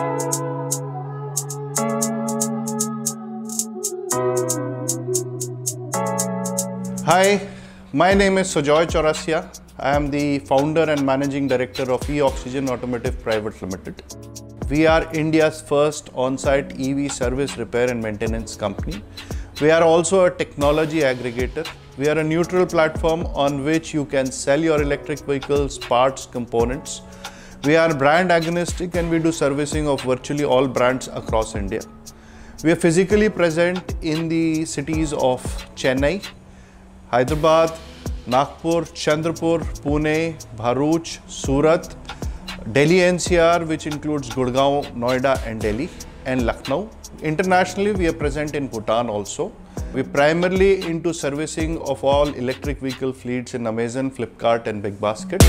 Hi, my name is Sujoy Chaurasia. I am the founder and managing director of E-Oxygen Automotive Private Limited. We are India's first on-site EV service repair and maintenance company. We are also a technology aggregator. We are a neutral platform on which you can sell your electric vehicles, parts, components. We are brand agnostic and we do servicing of virtually all brands across India. We are physically present in the cities of Chennai, Hyderabad, Nagpur, Chandrapur, Pune, Bharuch, Surat, Delhi NCR, which includes Gurgaon, Noida and Delhi, and Lucknow. Internationally, we are present in Bhutan also. We are primarily into servicing of all electric vehicle fleets in Amazon, Flipkart and BigBasket.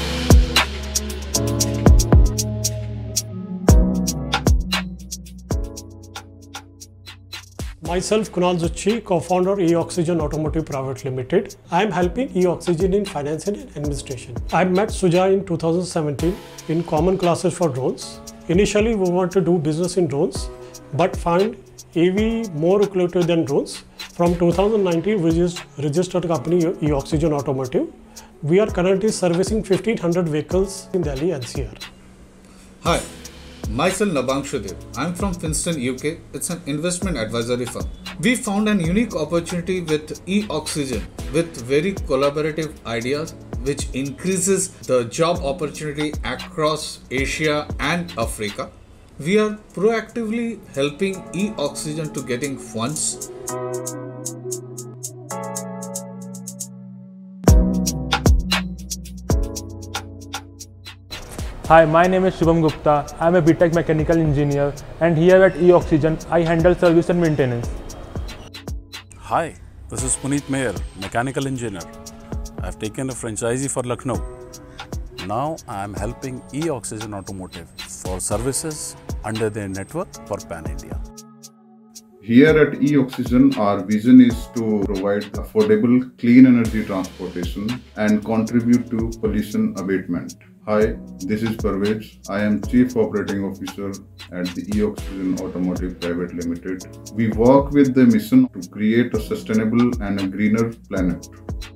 Myself, Kunal Zucchi, co-founder E-Oxygen Automotive Private Limited. I am helping E-Oxygen in finance and administration. I met Sujay in 2017 in common classes for drones. Initially, we wanted to do business in drones, but find EV more lucrative than drones. From 2019, we just registered company E-Oxygen Automotive. We are currently servicing 1,500 vehicles in Delhi NCR. Hi. Myself Nabhangshu Dev. I am from Finston, UK. It's an investment advisory firm. We found an unique opportunity with E-Oxygen with very collaborative ideas which increases the job opportunity across Asia and Africa. We are proactively helping E-Oxygen to getting funds. Hi, my name is Shubham Gupta. I am a BTech mechanical engineer and here at E-Oxygen, I handle service and maintenance. Hi, this is Puneet Meher, mechanical engineer. I have taken a franchisee for Lucknow. Now I am helping E-Oxygen Automotive for services under their network for Pan India. Here at E-Oxygen, our vision is to provide affordable, clean energy transportation and contribute to pollution abatement. Hi, this is Parvez. I am Chief Operating Officer at the E-Oxygen Automotive Private Limited. We work with the mission to create a sustainable and a greener planet.